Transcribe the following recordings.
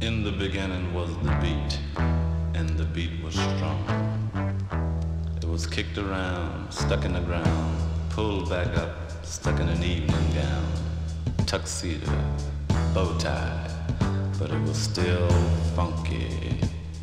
In the beginning was the beat, and the beat was strong. It was kicked around, stuck in the ground, pulled back up, stuck in an evening gown, tuxedo, bow tie, but it was still funky.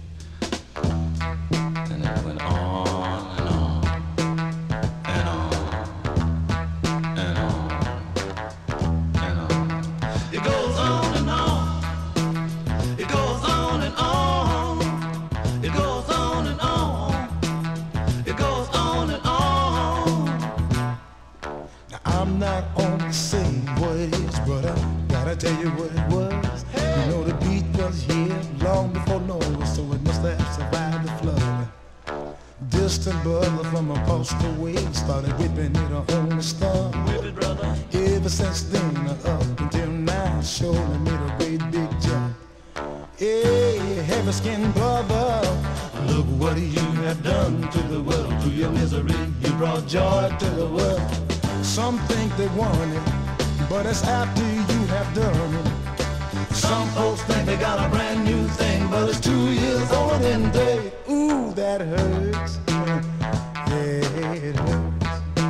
And it went on and on and on and on and on. It goes on and on. It goes on and on. It goes on and on. It goes on and on. Now I'm not on the same ways, but I gotta tell you what it was. Hey. You know the beat was here long before Noah, so it must have survived the flood. Distant brother from across the way started whipping it on the stump. Whip it, brother. Ever since then, up until now, surely made a great big jump. Hey, heavy-skinned brother, look what you have done to the world. To your misery, you brought joy to the world. Some think they want it, but it's after you have done it. Some folks think they got a brand new thing, but it's 2 years older than they. Ooh, that hurts. Yeah, it hurts.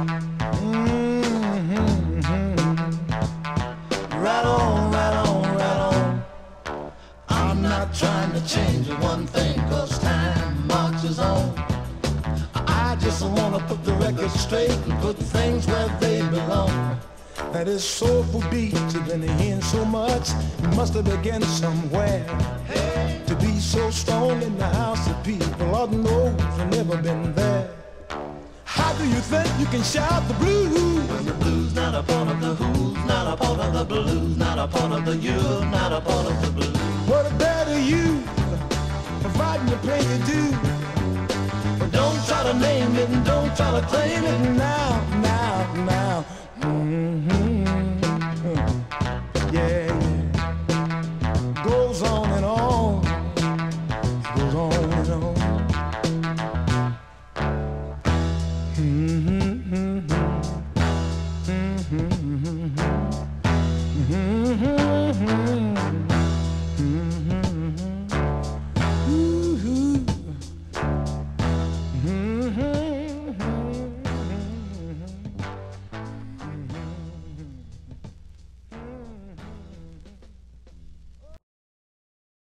Right on, right on, right on. I'm not trying to change one thing, 'cause time marches on. I just wanna put the record straight and put things where they belong. That is soulful beats have been hearing so much, it must have begun somewhere. Hey. To be so strong in the house of people, Lord knows I've never been there. How do you think you can shout the blues when the blues not a part of the who's, not a part of the blues, not a part of the you're not a part of the blues? What a better you, providing the pay you do. Don't try to name it and don't try to claim it now.